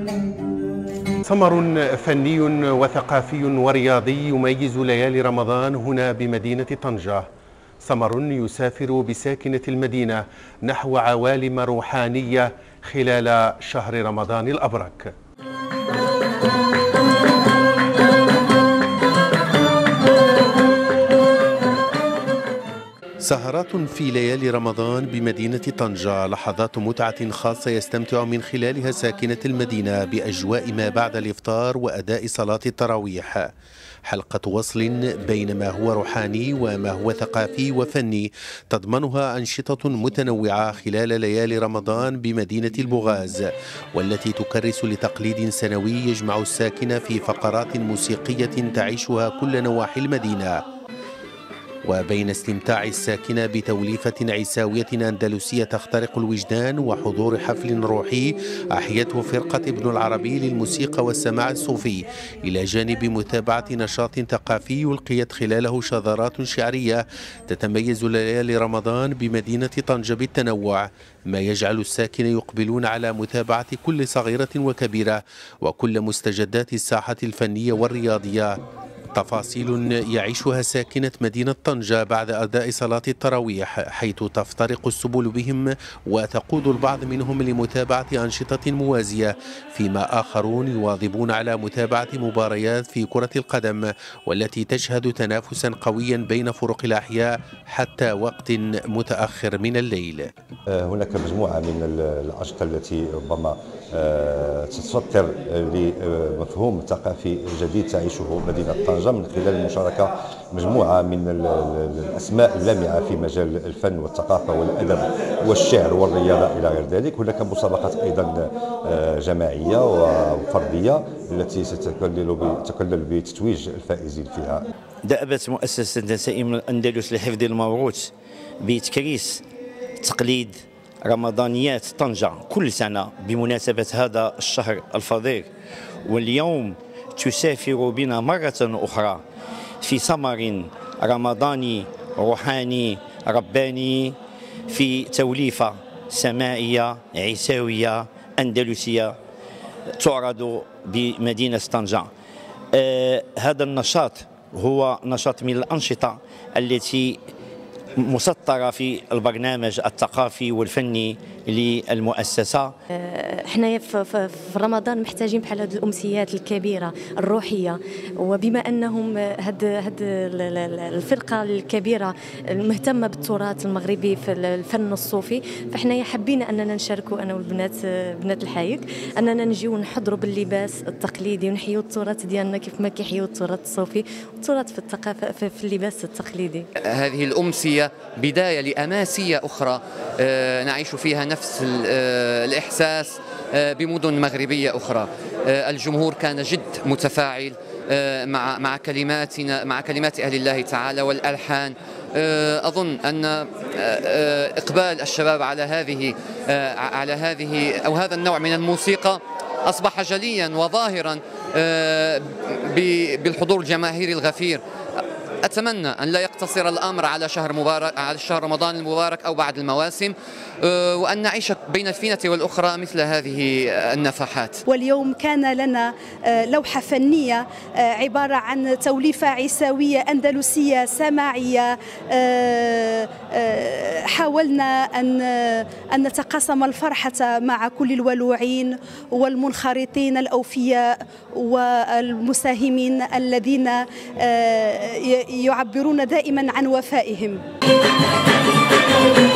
سمر فني وثقافي ورياضي يميز ليالي رمضان هنا بمدينة طنجة. سمر يسافر بساكنة المدينة نحو عوالم روحانية خلال شهر رمضان الأبرك. سهرات في ليالي رمضان بمدينة طنجة، لحظات متعة خاصة يستمتع من خلالها ساكنة المدينة بأجواء ما بعد الإفطار وأداء صلاة التراويح. حلقة وصل بين ما هو روحاني وما هو ثقافي وفني تضمنها أنشطة متنوعة خلال ليالي رمضان بمدينة البغاز، والتي تكرس لتقليد سنوي يجمع الساكنة في فقرات موسيقية تعيشها كل نواحي المدينة. وبين استمتاع الساكنة بتوليفة عيساوية أندلسية تخترق الوجدان وحضور حفل روحي أحيته فرقة ابن العربي للموسيقى والسماع الصوفي، إلى جانب متابعة نشاط ثقافي ألقيت خلاله شذرات شعرية، تتميز ليالي رمضان بمدينة طنجة بالتنوع، ما يجعل الساكن يقبلون على متابعة كل صغيرة وكبيرة وكل مستجدات الساحة الفنية والرياضية. تفاصيل يعيشها ساكنة مدينة طنجة بعد أداء صلاة التراويح، حيث تفترق السبل بهم وتقود البعض منهم لمتابعة أنشطة موازية، فيما آخرون يواظبون على متابعة مباريات في كرة القدم، والتي تشهد تنافسا قويا بين فرق الأحياء حتى وقت متأخر من الليل. هناك مجموعة من الأنشطة التي ربما تسطر لمفهوم ثقافي جديد تعيشه مدينة طنجة من خلال المشاركة مجموعة من الأسماء اللامعة في مجال الفن والثقافة والأدب والشعر والرياضة إلى غير ذلك. هناك مسابقات أيضا جماعية وفردية التي ستتكلل بتتويج الفائزين فيها. دأبت مؤسسة نسائم الأندلس لحفظ الموروث بتكريس تقليد رمضانيات طنجة كل سنة بمناسبة هذا الشهر الفضيل، واليوم تسافر بنا مرة أخرى في سمر رمضاني روحاني رباني في توليفة سمائية عيساوية أندلسية تعرض بمدينة طنجة. هذا النشاط هو نشاط من الأنشطة التي مسطرة في البرنامج الثقافي والفني للمؤسسة. احنا في رمضان محتاجين بحال هذه الأمسيات الكبيرة الروحية، وبما أنهم هاد الفرقة الكبيرة المهتمة بالتراث المغربي في الفن الصوفي، فاحنا حابين أننا نشاركوا أنا والبنات بنات الحايك أننا نجيو نحضروا باللباس التقليدي ونحيوا التراث ديالنا كيف ما كيحيوا التراث الصوفي والتراث في الثقافة في اللباس التقليدي. هذه الأمسية بداية لأماسية أخرى نعيش فيها نفس الإحساس بمدن مغربية أخرى. الجمهور كان جد متفاعل مع كلمات أهل الله تعالى والألحان. أظن أن إقبال الشباب على هذه أو هذا النوع من الموسيقى أصبح جليا وظاهرا بالحضور الجماهيري الغفير. أتمنى أن لا يقتصر الأمر على شهر رمضان المبارك أو بعد المواسم، وأن نعيش بين الفينة والأخرى مثل هذه النفحات. واليوم كان لنا لوحة فنية عبارة عن توليفة عيساوية أندلسية سماعية. حاولنا أن نتقاسم الفرحة مع كل الولوعين والمنخرطين الأوفياء والمساهمين الذين يعبرون دائما عن وفائهم.